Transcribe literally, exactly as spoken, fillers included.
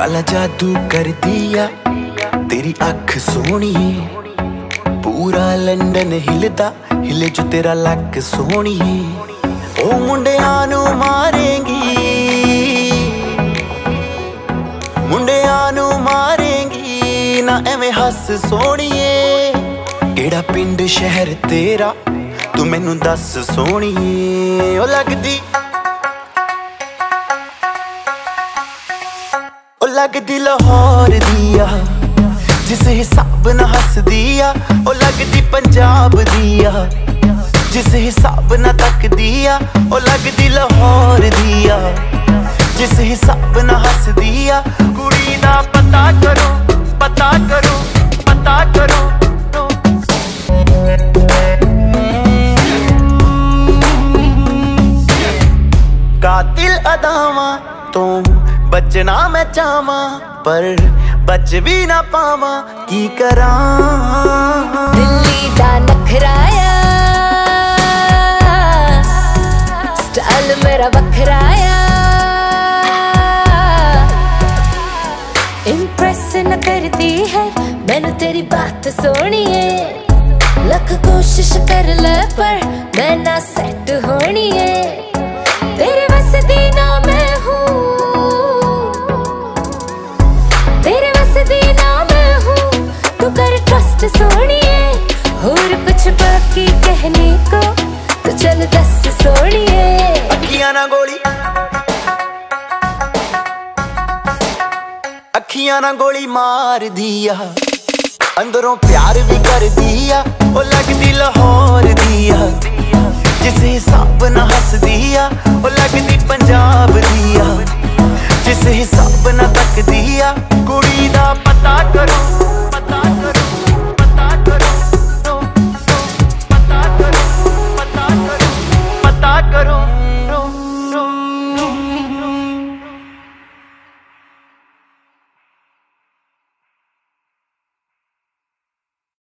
काला जादू कर दिया तेरी अख सोनी, पूरा लंडन हिलदा हिले जो तेरा लक सोनी। ओ मुंडियां नू मारेंगी, मुंडियां नू मारेंगी ना एवें हस सोनिए। केड़ा पिंड शहर तेरा तू मैनू दस सोनिए। ओ लगदी ओ लगदी लाहौर दिया जिस हिसाब ना हस दिया। ओ लगदी पंजाब दिया जिस हिसाब ना तक दिया। ओ लगदी लाहौर दिया जिस हिसाब ना हस दिया। कुड़ी दा पता करो, पता करो, पता करो। कातिल अदावां तो बचना मैं चाहवां, पर बच भी ना पावां की करां। दिल्ली दा नखराया स्टाइल मेरा बखराया। इम्प्रेस न करती है मैनू तेरी बात सोनिए। लख कोशिश कर ले पर मैं ना सेट होनी है। तेरे बस दी ना मैं हूँ, तेरे बस दी ना मैं हूँ। तू कर ट्रस्ट सोनिए, और कुछ बाकी कहने को तो चल दस सोनिए। अखियां ना गोली, अखियां ना गोली मार दिया, अंदरों प्यार भी कर दिया। ओ लगदी लाहौर दिया जिस हिसाब ना हस दिया। ओ लगदी